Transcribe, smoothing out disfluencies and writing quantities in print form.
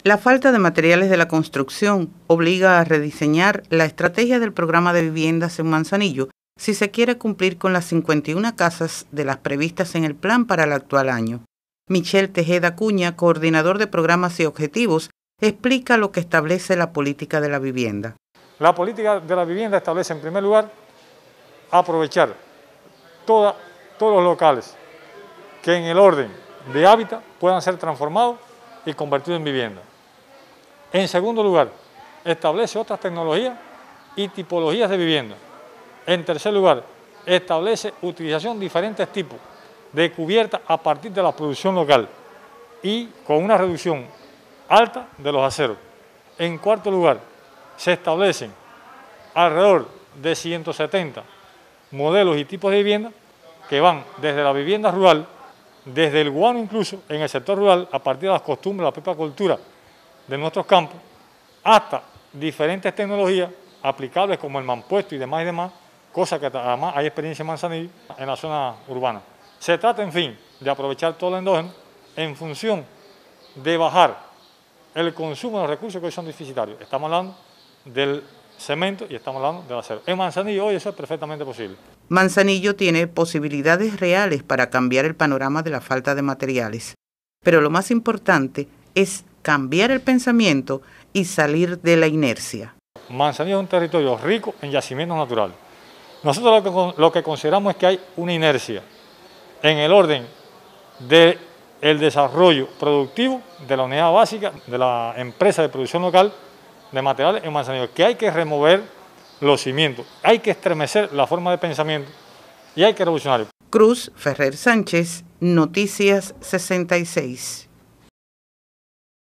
La falta de materiales de la construcción obliga a rediseñar la estrategia del programa de viviendas en Manzanillo si se quiere cumplir con las 51 casas de las previstas en el plan para el actual año. Michel Tejeda Cuña, coordinador de programas y objetivos, explica lo que establece la política de la vivienda. La política de la vivienda establece, en primer lugar, aprovechar todos los locales que en el orden de hábitat puedan ser transformados y convertidos en vivienda. En segundo lugar, establece otras tecnologías y tipologías de vivienda. En tercer lugar, establece utilización de diferentes tipos de cubierta a partir de la producción local y con una reducción alta de los aceros. En cuarto lugar, se establecen alrededor de 170 modelos y tipos de vivienda que van desde la vivienda rural, desde el guano incluso en el sector rural, a partir de las costumbres, la propia cultura de nuestros campos, hasta diferentes tecnologías aplicables como el mampuesto y demás, cosa que además hay experiencia en Manzanillo en la zona urbana. Se trata, en fin, de aprovechar todo el endógeno en función de bajar el consumo de los recursos que hoy son deficitarios. Estamos hablando del cemento y estamos hablando del acero. En Manzanillo hoy eso es perfectamente posible. Manzanillo tiene posibilidades reales para cambiar el panorama de la falta de materiales, pero lo más importante es cambiar el pensamiento y salir de la inercia. Manzanillo es un territorio rico en yacimientos naturales. Nosotros lo que consideramos es que hay una inercia en el orden del desarrollo productivo de la unidad básica de la empresa de producción local de materiales en Manzanillo, que hay que remover los cimientos, hay que estremecer la forma de pensamiento y hay que revolucionar. Cruz Ferrer Sánchez, Noticias 66.